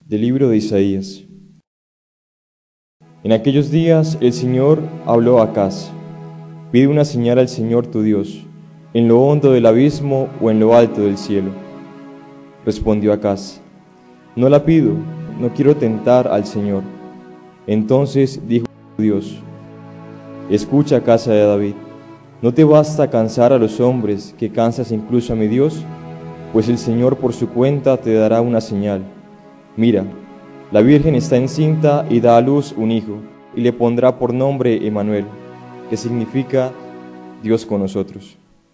Del libro de Isaías. En aquellos días el Señor habló a Acaz: pide una señal al Señor tu Dios, en lo hondo del abismo o en lo alto del cielo. Respondió Acaz: no la pido, no quiero tentar al Señor. Entonces dijo Dios: escucha, casa de David, ¿no te basta cansar a los hombres, que cansas incluso a mi Dios? Pues el Señor por su cuenta te dará una señal. Mira, la Virgen está encinta y da a luz un hijo, y le pondrá por nombre Emmanuel, que significa Dios con nosotros.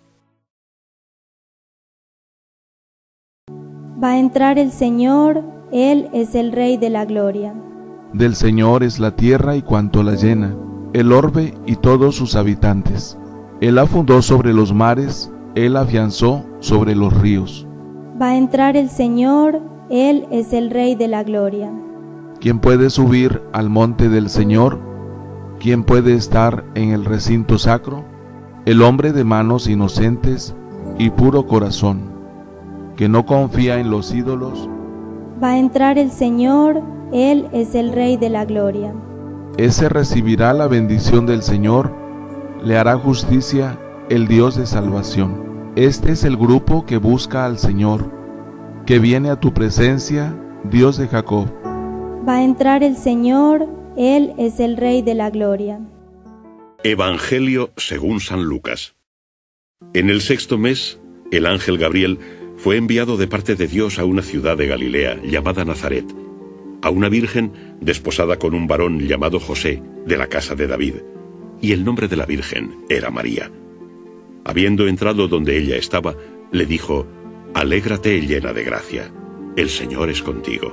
Va a entrar el Señor, Él es el Rey de la gloria. Del Señor es la tierra y cuanto la llena, el orbe y todos sus habitantes. Él la fundó sobre los mares, Él la afianzó sobre los ríos. Va a entrar el Señor, Él es el Rey de la gloria. ¿Quién puede subir al monte del Señor? ¿Quién puede estar en el recinto sacro? El hombre de manos inocentes y puro corazón, que no confía en los ídolos. Va a entrar el Señor, Él es el Rey de la gloria. Ese recibirá la bendición del Señor, le hará justicia el Dios de salvación. Este es el grupo que busca al Señor, que viene a tu presencia, Dios de Jacob. Va a entrar el Señor, Él es el Rey de la gloria. Evangelio según San Lucas. En el 6º mes, el ángel Gabriel fue enviado de parte de Dios a una ciudad de Galilea llamada Nazaret, a una virgen desposada con un varón llamado José, de la casa de David, y el nombre de la virgen era María. Habiendo entrado donde ella estaba, le dijo: alégrate llena de gracia, el Señor es contigo.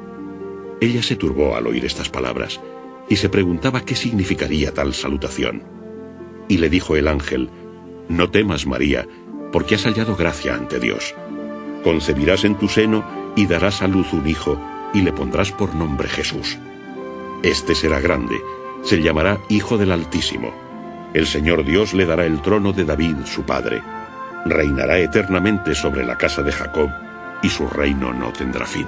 Ella se turbó al oír estas palabras, y se preguntaba qué significaría tal salutación. Y le dijo el ángel: no temas, María, porque has hallado gracia ante Dios. Concebirás en tu seno y darás a luz un hijo, y le pondrás por nombre Jesús. Este será grande, se llamará Hijo del Altísimo. El Señor Dios le dará el trono de David, su padre. Reinará eternamente sobre la casa de Jacob, y su reino no tendrá fin.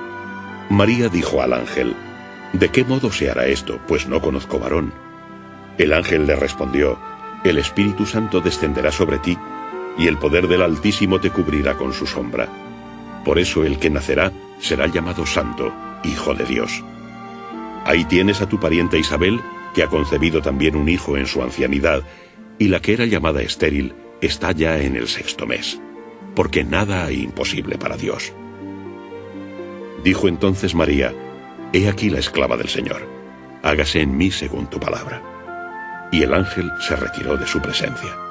María dijo al ángel: ¿de qué modo se hará esto, pues no conozco varón? El ángel le respondió: el Espíritu Santo descenderá sobre ti, y el poder del Altísimo te cubrirá con su sombra. Por eso el que nacerá será llamado Santo, Hijo de Dios. Ahí tienes a tu parienta Isabel, que ha concebido también un hijo en su ancianidad, y la que era llamada estéril está ya en el 6º mes, porque nada hay imposible para Dios. Dijo entonces María: he aquí la esclava del Señor, hágase en mí según tu palabra. Y el ángel se retiró de su presencia.